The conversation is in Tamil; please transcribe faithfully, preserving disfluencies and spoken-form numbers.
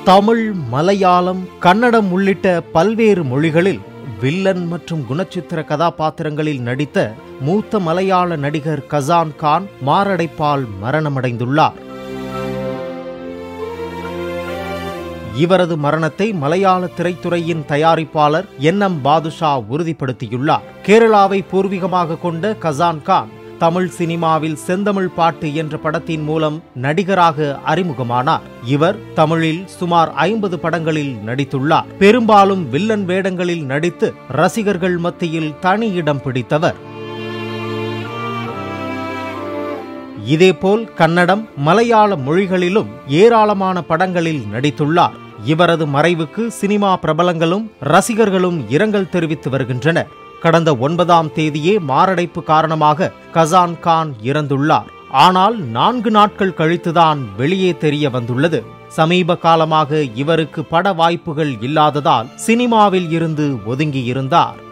தமிழ், மலையாளம், கன்னடம் உள்ளிட்ட பல்வேறு மொழிகளில் வில்லன் மற்றும் குணச்சித்திர கதாபாத்திரங்களில் நடித்த மூத்த மலையாள நடிகர் கசான் கான் மாரடைப்பால் மரணமடைந்துள்ளார். இவரது மரணத்தை மலையாள திரைத்துறையின் தயாரிப்பாளர் என் எம் பாதுஷா உறுதிப்படுத்தியுள்ளார். கேரளாவை பூர்வீகமாக கொண்ட கசான் கான் தமிழ் சினிமாவில் செந்தமிழ் பாட்டு என்ற படத்தின் மூலம் நடிகராக அறிமுகமானார். இவர் தமிழில் சுமார் ஐம்பது படங்களில் நடித்துள்ளார். பெரும்பாலும் வில்லன் வேடங்களில் நடித்து ரசிகர்கள் மத்தியில் தனி இடம் பிடித்தவர். இதேபோல் கன்னடம், மலையாள மொழிகளிலும் ஏராளமான படங்களில் நடித்துள்ளார். இவரது மறைவுக்கு சினிமா பிரபலங்களும் ரசிகர்களும் இரங்கல் தெரிவித்து வருகின்றனர். கடந்த ஒன்பதாம் தேதியே மாரடைப்பு காரணமாக கசான் கான் இறந்துள்ளார். ஆனால் நான்கு நாட்கள் கழித்துதான் வெளியே தெரிய வந்துள்ளது. சமீப காலமாக இவருக்கு பட வாய்ப்புகள் இல்லாததால் சினிமாவில் இருந்து ஒதுங்கியிருந்தார்.